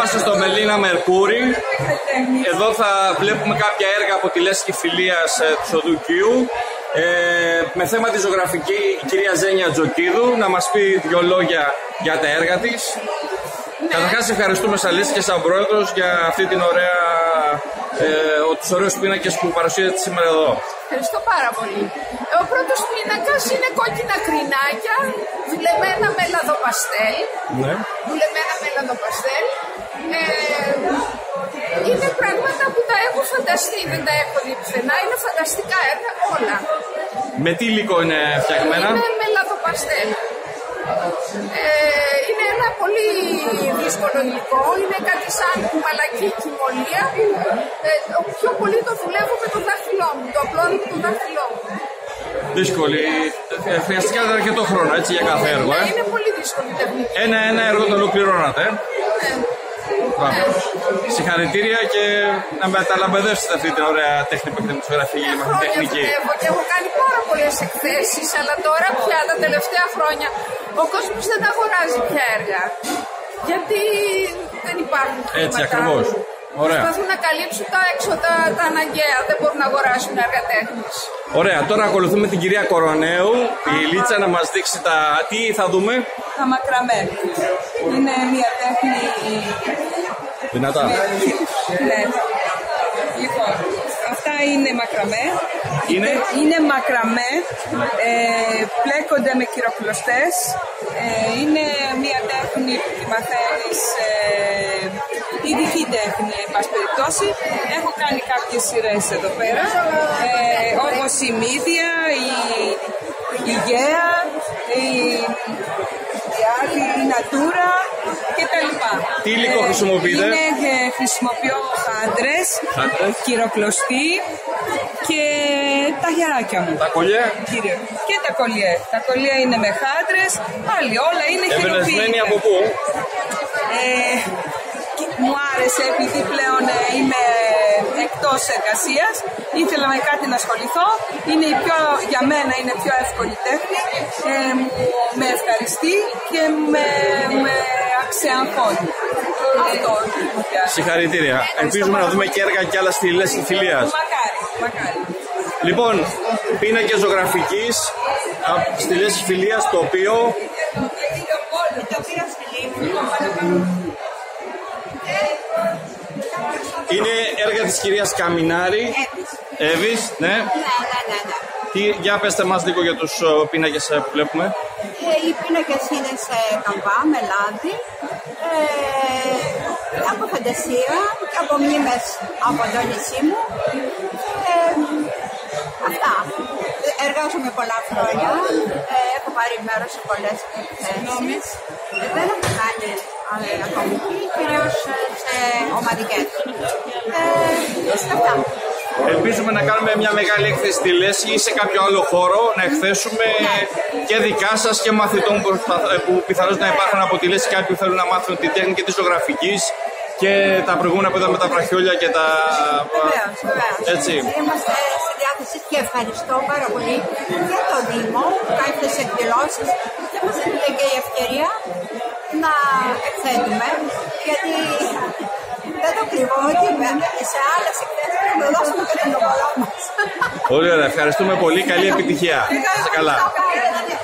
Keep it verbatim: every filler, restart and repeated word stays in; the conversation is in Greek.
Είμαστε στο Μελίνα Μερκούρι. Εδώ θα βλέπουμε κάποια έργα από τη Λέσχη Φιλίας του Οδουκίου. Ε, με θέμα τη ζωγραφική η κυρία Ζένια Τζοκίδου να μας πει δύο λόγια για τα έργα της. Καταρχάς ευχαριστούμε σαν Λέσχη και σαν πρόεδρος για αυτή την ωραία, ε, τους ωραίους πίνακες που παρουσίασατε σήμερα εδώ. Ευχαριστώ πάρα πολύ. Ο πρώτος πίνακας είναι κόκκινα κρινάκια, δουλεμένα με λαδοπαστέλ. Ναι. Δουλεμένα με λαδοπαστέλ. Ε, είναι πράγματα που τα έχω φανταστεί, δεν τα έχω δει πουθενά. Είναι φανταστικά έργα όλα. Με τι υλικό είναι φτιαγμένα? Είναι με λαδοπαστέλ. Ε, είναι ένα πολύ δύσκολο υλικό, είναι κάτι σαν κουμαλακή κοιμωλία. Ε, πιο πολύ το δουλεύω με το δάχτυλό μου, το απλώνω με το δάχτυλό μου. Δύσκολη, χρειαστικά αρκετό χρόνο έτσι για κάθε έργο. Ε. Ε. Είναι πολύ δύσκολη τεχνική. Ένα-ένα έργο το ολοκληρώνατε. Ε. Μπράβο. Συγχαρητήρια και να μεταλαμπεδεύσετε αυτή την ωραία τέχνη που έχετε με τη ζωγραφική και με αυτή την τεχνική. Και έχω κάνει πάρα πολλές εκθέσεις, αλλά τώρα πια τα τελευταία χρόνια ο κόσμος δεν αγοράζει πια έργα. Γιατί δεν υπάρχουν χρήματα. Έτσι ακριβώς. Ωραία. Προσπαθούν να καλύψουν τα έξοδα τα αναγκαία, δεν μπορούν να αγοράσουν έργα τέχνης. Ωραία, τώρα ακολουθούμε την κυρία Κορονέου, η Λίτσα να μας δείξει τα... Τι θα δούμε? Τα μακραμέ. Είναι μια τέχνη... Δυνατά. Ναι. Λοιπόν, αυτά είναι μακραμέ. Είναι, είναι μακραμέ, ε, πλέκονται με κυροκλωστές. Ε, είναι μια τέχνη που τη μαθαίνεις, ε, ειδική τέχνη, εν πάση περιπτώσει. Έχω κάνει κάποιες σειρές εδώ πέρα, ε, όπως η Μύδια, η, η Γαία, η, η άλλη, η Νατούρα και τα λοιπά. Τι υλικό ε, χρησιμοποιείτε? Είναι, ε, χρησιμοποιώ χάντρες, κυροκλωστή και τα χεράκια μου. Τα κολλιέ? Κύριε. Και τα κολλιέ. Τα κολλιέ είναι με χάντρες, πάλι όλα είναι χειροποίητα. Εμπνευσμένοι από πού? Ε, μου άρεσε επειδή πλέον ε, είμαι εκτός εργασίας, ήθελα με κάτι να ασχοληθώ, είναι η πιο, για μένα είναι πιο εύκολη τέχνη, ε, με ευχαριστεί και με, με αξιαγχώνει. Αυτό. Συγχαρητήρια. Ελπίζουμε να δούμε και έργα και άλλα στη Λέσχη Φιλίας. Μακάρι, μακάρι. Λοιπόν, πίνακες ζωγραφικής στη Λέσχη Φιλίας, το οποίο... Είναι έργα της κυρίας Καμινάρη. Εύης, ναι. Ναι, ναι, ναι, ναι. Τι, για πέστε μας λίγο για τους uh, πίνακες uh, που βλέπουμε. Ε, οι πίνακες είναι σε καμπά, με λάδι, ε, από φαντασία και από μνήμες από το νησί μου. Ε, αυτά. Εργάζομαι πολλά χρόνια, ε, έχω πάρει μέρος σε πολλές εκθέσεις. Ε, δεν έχω κάνει ε, ακόμη, κυρίως σε ομαδικές. Ε, αυτά. Ελπίζουμε να κάνουμε μια μεγάλη έκθεση στη Λέσχη ή σε κάποιο άλλο χώρο, να εκθέσουμε και δικά σας και μαθητών που πιθανώς να υπάρχουν από τη Λέσχη, κάποιοι που θέλουν να μάθουν την τέχνη της ζωγραφικής και τα προηγούμενα που είδαμε με τα βραχιόλια και τα... Βεβαίως, βεβαίως. Έτσι. Είμαστε στη διάθεση και ευχαριστώ πάρα πολύ για το Δήμο που κάνει αυτές τις εκδηλώσεις και μας δίνεται και η ευκαιρία να εκθέτουμε, γιατί δεν το κρύβω ότι σε άλλες εκθέσεις πρέπει να δώσουμε και τον ομολό μας. Πολύ ωραία, ευχαριστούμε πολύ, καλή επιτυχία. Σε καλά.